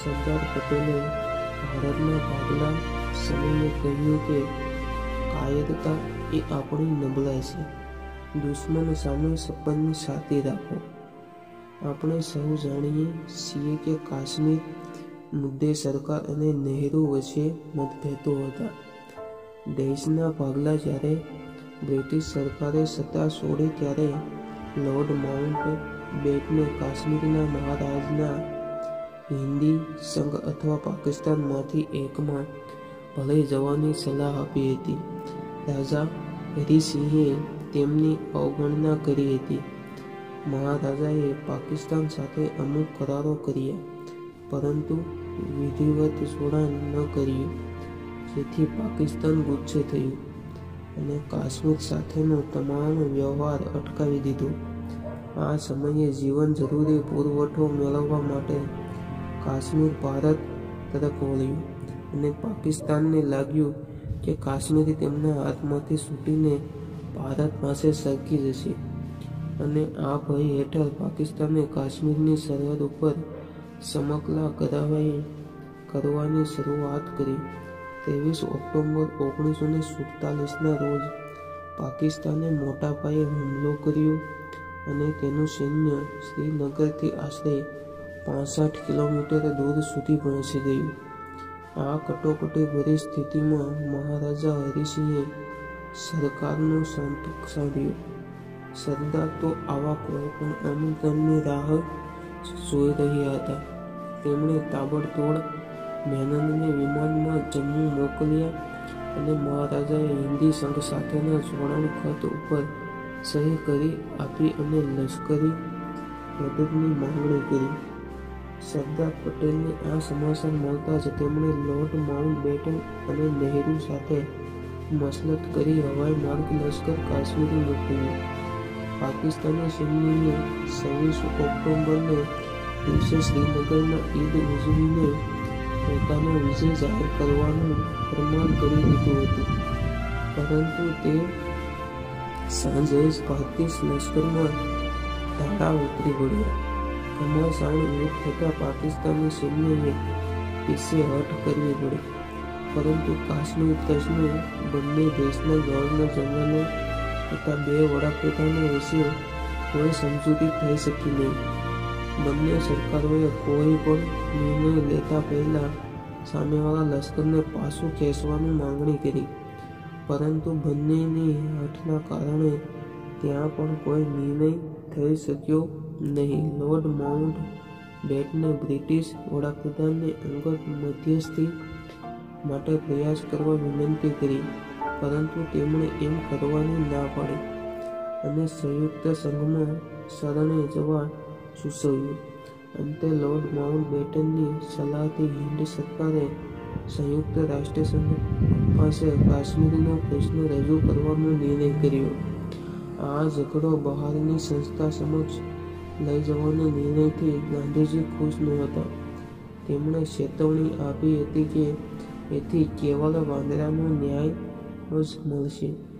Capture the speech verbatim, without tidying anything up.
સરદાર પટેલે ભારતના ભાગલા સમયે કહ્યું કે કાયરતા એ આપણી નબળાઈ છે. દુશ્મન સામે સપનની સાથે રાખો. આપણે સૌ જાણીએ છીએ કે કાશ્મીર મુદ્દે સરકાર અને નહેરુ વચ્ચે મતભેદો હતા. દેશના ભાગલા જ્યારે બ્રિટિશ સરકારે સત્તા છોડી ત્યારે લોર્ડ માઉન્ટ બેટને કાશ્મીરના મહારાજના હિન્દી સંઘ અથવા પાકિસ્તાનમાંથી એકમાં ભલે જવાની સલાહ આપી હતી. રાજા હરિસિંહે તેમની અવગણના કરી હતી. મહારાજાએ પાકિસ્તાન સાથે અમુક કરારો કર્યા, પરંતુ વિધિવત જોડાણ ન કર્યું, જેથી પાકિસ્તાન ગુસ્સે થયું અને કાશ્મીર સાથેનો તમામ વ્યવહાર અટકાવી દીધો. આ સમયે જીવન જરૂરી પુરવઠો મેળવવા માટે કાશ્મીર ભારત તરફ વળ્યું અને પાકિસ્તાનને લાગ્યું કે કાશ્મીર તેમના હાથમાંથી છૂટીને ભારત પાસે સરકી જશે અને આ ભય હેઠળ પાકિસ્તાને કાશ્મીરની સરહદ ઉપર સમકલા કરાવાઈ કરવાની શરૂઆત કરી. ત્રેવીસ ઓક્ટોબર ઓગણીસો ને સુડતાલીસના રોજ પાકિસ્તાને મોટા પાયે હુમલો કર્યો અને તેનું સૈન્ય શ્રીનગરથી આશરે પાસઠ કિલોમીટર દૂર સુધી પહોંચી ગયું. આ કટોકટી ભરી સ્થિતિમાં મહારાજા હરિસિંહે સરકારનો સંપર્ક સાધ્યો. સરદાર તો આવા કોઈ પણ આમંત્રણની રાહ જોઈ રહ્યા હતા. તેમણે તાબડતોડ મેનનને વિમાનમાં જમ્મુ મોકલ્યા અને મહારાજાએ હિન્દી સંઘ સાથેના જોડાણ ખત ઉપર સહી કરી આપી અને લશ્કરી મદદની માંગણી કરી. સરદાર પટેલને આ સમાચાર મળતા જ તેમણે લોર્ડ માઉન્ટ બેટન અને નહેરુ સાથે મસલત કરી હવાઈ માર્ગ લશ્કર કાશ્મીર મોકલ્યું. પાકિસ્તાની સૈન્યએ છવ્વીસ ઓક્ટોબરને દિવસે શ્રીનગરમાં ઈદ ઉજવીને પોતાનો વિજય જાહેર કરવાનું પ્રમાણ કરી દીધું હતું, પરંતુ તે સાંજે જ ભારતીય લશ્કરમાં ધારા ઉતરી પડ્યા. ઘમાસાણ યુદ્ધ થતાં પાકિસ્તાની સૈન્યએ પીછે હટ કરવી પડી, પરંતુ કાશ્મીર પ્રશ્ને બંને દેશના ગવર્નર જનરલો તથા બે વડાપ્રધાનો વચ્ચે કોઈ સમજૂતી થઈ શકી નહીં. બંને સરકારોએ કોઈ પણ નિર્ણય લેતા પહેલા સામેવાળા લશ્કરને પાછું ખેંચવાની માંગણી કરી, પરંતુ બંનેની હઠના કારણે ત્યાં પણ કોઈ નિર્ણય થઈ શક્યો નહીં. લોર્ડ માઉન્ટ બેટને બ્રિટિશ વડાપ્રધાનને અંગત મધ્યસ્થી માટે પ્રયાસ કરવા વિનંતી કરી, પરંતુ તેમણે એમ કરવાની ના પાડી અને સંયુક્ત સંઘમાં શરણે જવા સૂચવ્યું. અંતે લોર્ડ માઉન્ટ બેટનની સલાહથી હિન્દ સરકારે સંયુક્ત રાષ્ટ્રસંઘ પાસે કાશ્મીરનો પ્રશ્ન રજૂ કરવાનો નિર્ણય કર્યો. આ ઝઘડો બહારની સંસ્થા સમક્ષ લઈ જવાના નિર્ણયથી ગાંધીજી ખુશ નહોતા. તેમણે ચેતવણી આપી હતી કે એથી કેવળ વાંદરાનો ન્યાય જ મળશે.